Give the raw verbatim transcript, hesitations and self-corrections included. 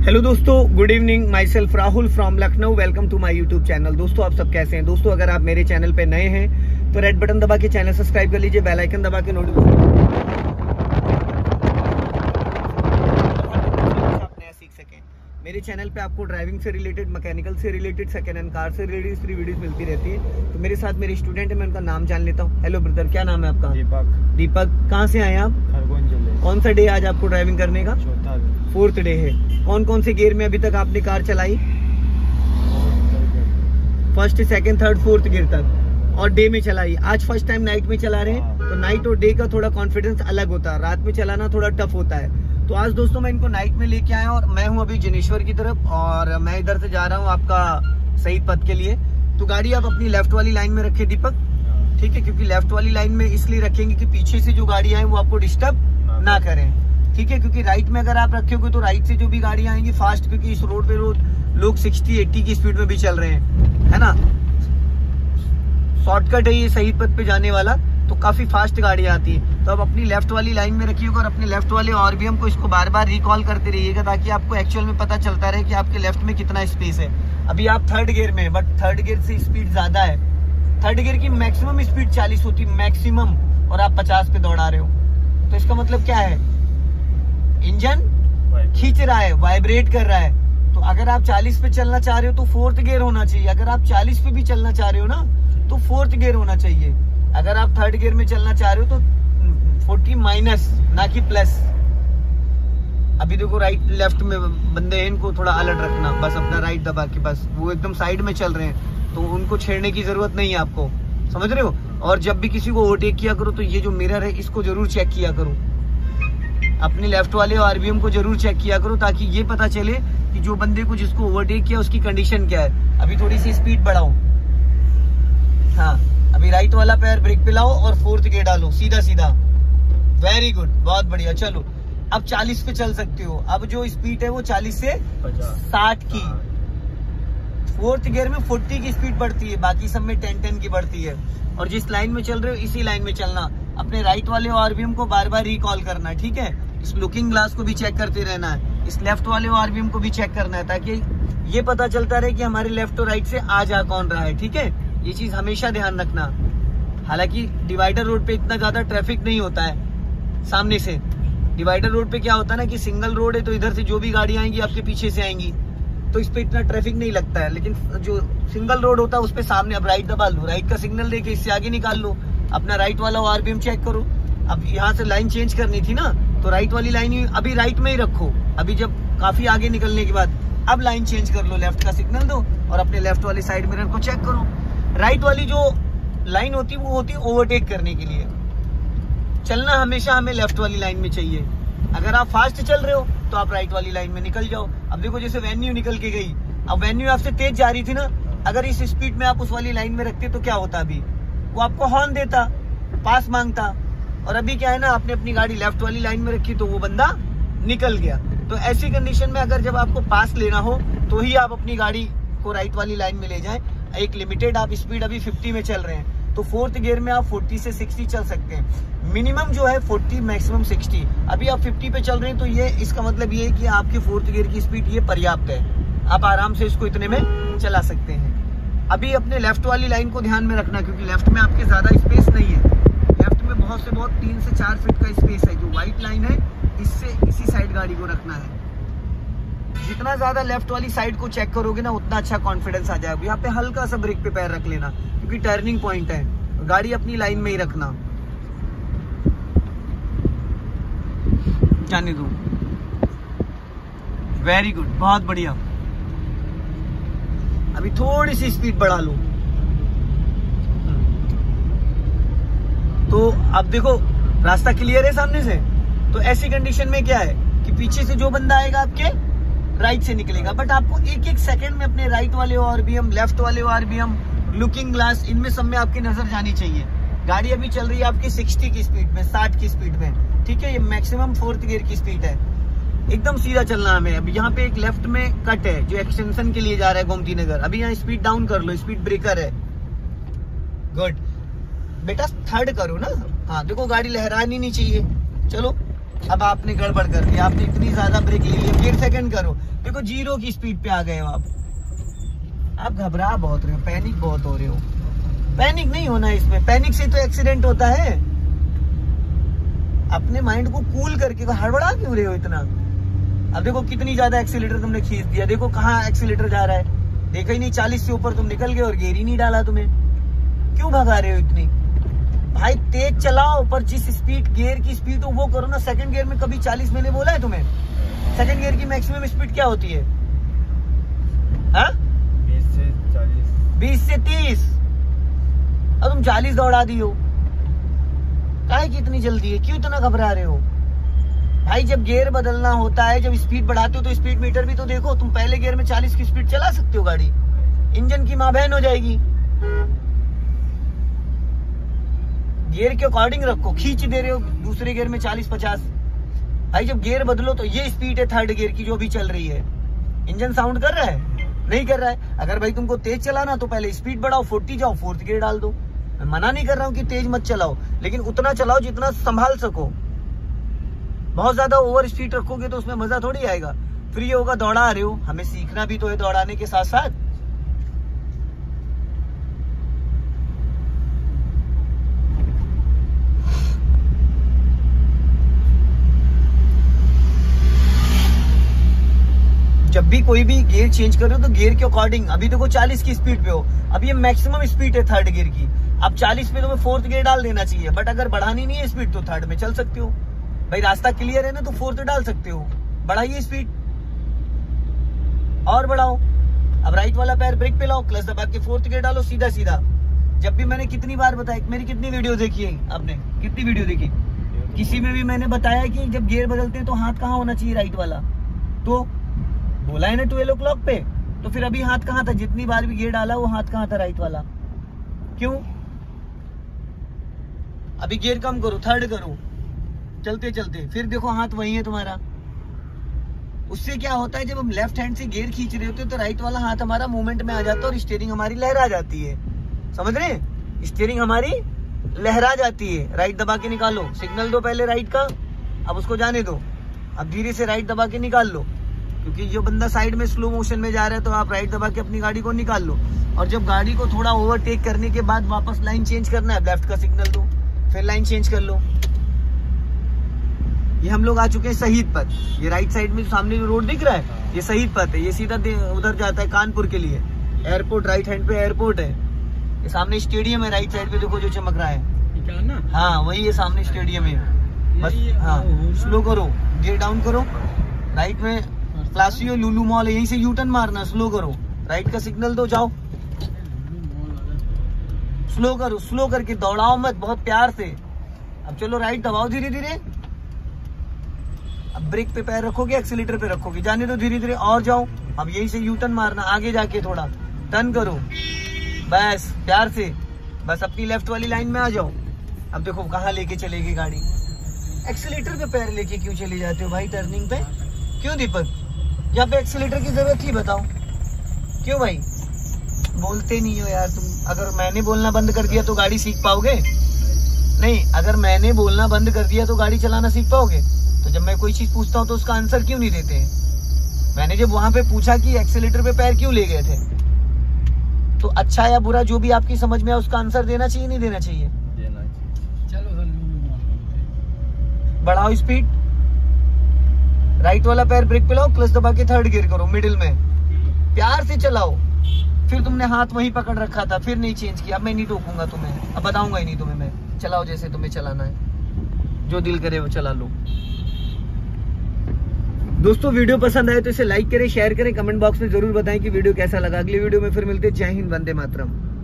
Hello दोस्तों, good evening. Myself Rahul from Lucknow. Welcome to my YouTube channel. दोस्तों, आप सब कैसे हैं? दोस्तों, अगर आप मेरे चैनल पे नए हैं तो रेड बटन दबा के चैनल सब्सक्राइब कर लीजिए, बेल आइकन दबा के नोटिफिकेशन आप नया सीख सकें। मेरे चैनल पे आपको ड्राइविंग से रिलेटेड, मैकेनिकल से रिलेटेड, सेकेंड हैंड कार से रिलेटेड फ्री वीडियोस मिलती रहती है। तो मेरे साथ मेरे स्टूडेंट है, मैं उनका नाम जान लेता हूँ। हेलो ब्रदर, क्या नाम है आपका? दीपक। दीपक, कहाँ से आए आप? खरगोन जिले। कौन सा डे आज आपको ड्राइविंग करने का? चौथा दिन। फोर्थ डे है। कौन कौन से गियर में अभी तक आपने कार चलाई? First, second, third, fourth gear तक, और डे में चलाई। आज फर्स्ट टाइम नाइट में चला रहे हैं, तो नाइट और डे का थोड़ा कॉन्फिडेंस अलग होता है। रात में चलाना थोड़ा टफ होता है। तो आज दोस्तों मैं इनको नाइट में लेके आया और मैं हूँ अभी जनेश्वर की तरफ, और मैं इधर से जा रहा हूँ आपका शहीद पथ के लिए। तो गाड़ी आप अपनी लेफ्ट वाली लाइन में रखे दीपक, ठीक है? क्योंकि लेफ्ट वाली लाइन में इसलिए रखेंगे कि पीछे से जो गाड़ियां हैं वो आपको डिस्टर्ब ना करें, ठीक है? क्योंकि राइट में अगर आप रखोगे तो राइट से जो भी गाड़ियां आएंगी फास्ट, क्योंकि इस रोड पे रोड लोग साठ अस्सी की स्पीड में भी चल रहे हैं, है ना? शॉर्टकट है ये शहीद पथ पे जाने वाला, तो काफी फास्ट गाड़ियां आती है। तो आप अपनी लेफ्ट वाली लाइन में रखिएगा और अपने लेफ्ट वाले आरबीएम को इसको बार बार रिकॉल करते रहिएगा, ताकि आपको एक्चुअल में पता चलता रहे कि आपके लेफ्ट में कितना स्पेस है। अभी आप थर्ड गियर में, बट थर्ड गियर से स्पीड ज्यादा है। थर्ड गियर की मैक्सिमम स्पीड चालीस होती है, मैक्सिमम, और आप पचास पे दौड़ा रहे हो। तो इसका मतलब क्या है? इंजन खींच रहा है, वाइब्रेट कर रहा है। तो अगर आप चालीस पे चलना चाह रहे हो तो फोर्थ गियर होना चाहिए। अगर आप चालीस पे भी चलना चाह रहे हो ना, तो फोर्थ गियर होना चाहिए। अगर आप थर्ड गियर में चलना चाह रहे हो तो फोर्टी माइनस, ना कि प्लस। अभी देखो राइट लेफ्ट में बंदे हैं, इनको थोड़ा अलर्ट रखना, बस अपना राइट दबा के, बस वो एकदम साइड में चल रहे हैं, तो उनको छेड़ने की जरूरत नहीं है आपको, समझ रहे हो? और जब भी किसी को ओवरटेक किया करो तो ये जो मिरर है इसको जरूर चेक किया करो, अपने लेफ्ट वाले आरबीएम को जरूर चेक किया करो, ताकि ये पता चले कि जो बंदे को जिसको ओवरटेक किया उसकी कंडीशन क्या है। अभी थोड़ी सी स्पीड बढ़ाओ, हाँ, अभी राइट वाला पैर ब्रेक पे लाओ और फोर्थ गियर डालो, सीधा सीधा। वेरी गुड, बहुत बढ़िया। चलो, अब चालीस पे चल सकते हो। अब जो स्पीड है वो चालीस से साठ की। फोर्थ गियर में चालीस की स्पीड बढ़ती है, बाकी सब में दस दस की बढ़ती है। और जिस लाइन में चल रहे हो इसी लाइन में चलना। अपने राइट वाले आरबीएम को बार बार रिकॉल करना है, ठीक है? इस लुकिंग ग्लास को भी चेक करते रहना है, इस लेफ्ट वाले आरबीएम को भी चेक करना है, ताकि ये पता चलता रहे कि हमारे लेफ्ट और राइट से आ जा कौन रहा है, ठीक है? ये चीज हमेशा ध्यान रखना। हालांकि डिवाइडर रोड पे इतना ज्यादा ट्रैफिक नहीं होता है सामने से। डिवाइडर रोड पे क्या होता है ना कि सिंगल रोड है, तो इधर से जो भी गाड़ी आएंगी आपके पीछे से आएंगी, तो इस पे इतना ट्रैफिक नहीं लगता है। लेकिन जो सिंगल रोड होता है उस पे सामने अब राइट दबा लो, राइट का सिग्नल देके इससे आगे निकाल लो, अपना राइट वाला आरबीएम चेक करो। अब यहाँ से लाइन चेंज करनी थी ना, तो राइट वाली लाइन अभी राइट में ही रखो। अभी जब काफी आगे निकलने के बाद अब लाइन चेंज कर लो, लेफ्ट का सिग्नल दो और अपने लेफ्ट वाली साइड मिरर को चेक करो। राइट वाली जो लाइन होती है वो होती है ओवरटेक करने के लिए। चलना हमेशा हमें लेफ्ट वाली लाइन में चाहिए। अगर आप फास्ट चल रहे हो तो आप राइट वाली लाइन में निकल जाओ। अब देखो, जैसे वेन्यू निकल के गई, अब वेन्यू आपसे तेज जा रही थी ना, अगर इस स्पीड में आप उस वाली लाइन में रखते तो क्या होता? अभी वो आपको हॉर्न देता, पास मांगता। और अभी क्या है ना, आपने अपनी गाड़ी लेफ्ट वाली लाइन में रखी तो वो बंदा निकल गया। तो ऐसी कंडीशन में अगर जब आपको पास लेना हो तो ही आप अपनी गाड़ी को राइट वाली लाइन में ले जाएं। एक लिमिटेड आप स्पीड अभी पचास में चल रहे हैं, तो फोर्थ गियर में आप चालीस से साठ चल सकते हैं। मिनिमम जो है चालीस, मैक्सिमम साठ। अभी आप पचास पे चल रहे हैं, तो ये इसका मतलब ये है कि आपके फोर्थ गियर की स्पीड ये पर्याप्त है, आप आराम से इसको इतने में चला सकते हैं। अभी अपने लेफ्ट वाली लाइन को ध्यान में रखना, क्योंकि लेफ्ट में आपके ज्यादा स्पेस नहीं है। लेफ्ट में बहुत से बहुत तीन से चार फीट का स्पेस है। जो व्हाइट लाइन है इससे इसी साइड गाड़ी को रखना है। जितना ज्यादा लेफ्ट वाली साइड को चेक करोगे ना, उतना अच्छा कॉन्फिडेंस आ जाएगा। यहाँ पे हल्का सा ब्रेक पे पैर रख लेना, क्योंकि टर्निंग पॉइंट है। गाड़ी अपनी लाइन में ही रखना, जाने दो। वेरी गुड, बहुत बढ़िया। अभी थोड़ी सी स्पीड बढ़ा लो। तो अब देखो रास्ता क्लियर है सामने से। तो ऐसी कंडीशन में क्या है कि पीछे से जो बंदा आएगा आपके राइट से निकलेगा, बट आपको एक एक सेकंड में अपने राइट वाले आरबीएम, लेफ्ट वाले आरबीएम, लुकिंग ग्लास, इनमें सब में आपकी नजर जानी चाहिए। गाड़ी अभी चल रही है आपकी साठ की स्पीड में, साठ की स्पीड में, ठीक है? ये मैक्सिमम फोर्थ गियर की स्पीड है। एकदम सीधा चलना हमें। अभी यहाँ पे एक लेफ्ट में कट है जो एक्सटेंशन के लिए जा रहा है गोमती नगर। अभी यहाँ स्पीड डाउन कर लो, स्पीड ब्रेकर है। गुड बेटा, थर्ड करो ना। हाँ देखो, गाड़ी लहरानी नहीं चाहिए। चलो अब आपने गड़बड़ कर दी, आपने इतनी ज्यादा ब्रेक ले ली, फिर सेकंड करो, देखो जीरो की स्पीड पे आ गए हो आप। आप घबरा बहुत रहे हो, पैनिक बहुत हो रहे हो। पैनिक नहीं होना है इसमें, पैनिक से तो एक्सीडेंट होता है। अपने माइंड को कूल करके, हड़बड़ा क्यों रहे हो इतना। अब देखो कितनी ज्यादा एक्सीलेटर तुमने खींच दिया, देखो कहाँ एक्सीलेटर जा रहा है, देखा ही नहीं, चालीस से ऊपर तुम निकल गए और गियर ही नहीं डाला तुम्हें। क्यों भगा रहे हो इतनी। भाई तेज चलाओ, पर जिस स्पीड गियर की स्पीड हो वो करो ना। सेकंड गियर में कभी चालीस मैंने बोला है तुम्हें? सेकंड गियर की मैक्सिमम स्पीड क्या होती है? हाँ, बीस से चालीस, बीस से तीस, और तुम चालीस दौड़ा दी हो। काहे की इतनी जल्दी है, क्यों इतना घबरा रहे हो? भाई जब गियर बदलना होता है, जब स्पीड बढ़ाते हो तो स्पीड मीटर भी तो देखो। तुम पहले गियर में चालीस की स्पीड चला सकते हो गाड़ी, इंजन की माँ बहन हो जाएगी। गियर के अकॉर्डिंग रखो, खींच दे रहे हो दूसरे गियर में चालीस पचास। भाई जब गियर बदलो तो ये स्पीड है थर्ड गियर की जो भी चल रही है। इंजन साउंड कर रहा है? नहीं कर रहा है। अगर भाई तुमको तेज चलाना तो पहले स्पीड बढ़ाओ, फोर्टी जाओ, फोर्थ गियर डाल दो। मैं मना नहीं कर रहा हूँ कि तेज मत चलाओ, लेकिन उतना चलाओ जितना संभाल सको। बहुत ज्यादा ओवर स्पीड रखोगे तो उसमें मजा थोड़ी आएगा। फिर ये होगा दौड़ा रहे हो, हमें सीखना भी तो है दौड़ाने के साथ साथ। जब भी कोई भी गियर चेंज कर रहे हो तो गियर के अकॉर्डिंग, अभी देखो चालीस की स्पीड पे हो, अब ये मैक्सिमम स्पीड है थर्ड गियर की। अब चालीस पे तुम्हें फोर्थ गियर डाल देना चाहिए, बट अगर बढ़ानी नहीं है स्पीड तो थर्ड में चल सकते हो। भाई रास्ता क्लियर है ना तो फोर्थ डाल सकते हो। बढ़ाइए स्पीड और बढ़ाओ। अब राइट वाला पैर ब्रेक पे लाओ, क्लच दबा के फोर्थ गियर डालो, सीधा सीधा। जब भी मैंने कितनी बार बताया, मेरी कितनी वीडियो देखी है आपने, कितनी वीडियो देखी? किसी में भी मैंने बताया कि जब गियर बदलते हैं तो हाथ कहाँ होना चाहिए? राइट वाला। तो बोला है ना ट्वेल्व ओ क्लॉक पे, तो फिर अभी हाथ कहाँ था? जितनी बार भी गियर डाला वो हाथ कहाँ था? राइट वाला। क्यों? अभी गियर कम करो, थर्ड करो, चलते चलते, फिर देखो हाथ वही है तुम्हारा। उससे क्या होता है, जब हम लेफ्ट हैंड से गियर खींच रहे होते हैं तो राइट वाला हाथ हमारा मूवमेंट में आ जाता है और स्टीयरिंग हमारी लहरा जाती है। समझ रहे? स्टीयरिंग हमारी लहरा जाती है। राइट दबा के निकालो, सिग्नल दो पहले राइट का, अब उसको जाने दो। अब धीरे से राइट दबा के निकाल लो, क्योंकि जो बंदा साइड में स्लो मोशन में जा रहा है तो आप राइट दबा के अपनी गाड़ी को निकाल लो। और जब गाड़ी को थोड़ा ओवरटेक करने के बाद वापस लाइन चेंज करना है, लेफ्ट का सिग्नल दो, फिर लाइन चेंज कर लो। ये हम लोग आ चुके हैं शहीद पथ। ये राइट साइड में सामने रोड दिख रहा है, ये शहीद पथ है। ये सीधा उधर जाता है कानपुर के लिए। एयरपोर्ट राइट हैंड पे एयरपोर्ट है। ये सामने स्टेडियम है, राइट साइड पे देखो जो चमक रहा है, हाँ वही ये सामने स्टेडियम है। बस हाँ, स्लो करो, गियर डाउन करो। राइट में प्लासियो लुलू मॉल है, यहीं से यू टर्न मारना, स्लो करो, राइट का सिग्नल दो, जाओ। स्लो करो, स्लो करके दौड़ाओ मत, बहुत प्यार से। अब चलो राइट दबाओ धीरे धीरे। अब ब्रेक पे पैर रखोगे, एक्सीलेटर पे रखोगे, जाने दो धीरे धीरे और जाओ। अब यहीं से यू टर्न मारना, आगे जाके थोड़ा टर्न करो, बस प्यार से, बस अपनी लेफ्ट वाली लाइन में आ जाओ। अब देखो कहाँ लेके चलेगी गाड़ी। एक्सीलेटर पे पैर लेके क्यों चले जाते हो भाई टर्निंग पे? क्यों दीपक? यहाँ पे एक्सीलेटर की जरूरत थी, बताओ क्यों भाई? बोलते नहीं हो यार तुम। अगर मैंने बोलना बंद कर दिया तो गाड़ी सीख पाओगे? नहीं, अगर मैंने बोलना बंद कर दिया तो गाड़ी चलाना सीख पाओगे? तो जब मैं कोई चीज पूछता हूँ तो उसका आंसर क्यों नहीं देते हैं? मैंने जब वहां पे पूछा कि एक्सीलेटर पे पैर क्यों ले गए थे, तो अच्छा या बुरा जो भी आपकी समझ में है उसका आंसर देना चाहिए, नहीं देना चाहिए? देना चाहिए। चलो बढ़ाओ स्पीड, राइट वाला पैर ब्रेक पे लाओ, क्लच दबा के थर्ड गियर करो, मिडिल में प्यार से चलाओ। फिर तुमने हाथ वहीं पकड़ रखा था, फिर नहीं चेंज किया। अब मैं नहीं टोकूंगा तुम्हें, अब बताऊंगा ही नहीं तुम्हें मैं। चलाओ जैसे तुम्हें चलाना है, जो दिल करे वो चला लो। दोस्तों वीडियो पसंद आए तो इसे लाइक करें, शेयर करें, कमेंट बॉक्स में जरूर बताएं कि वीडियो कैसा लगा। अगली वीडियो में फिर मिलते हैं। जय हिंद, वंदे मातरम।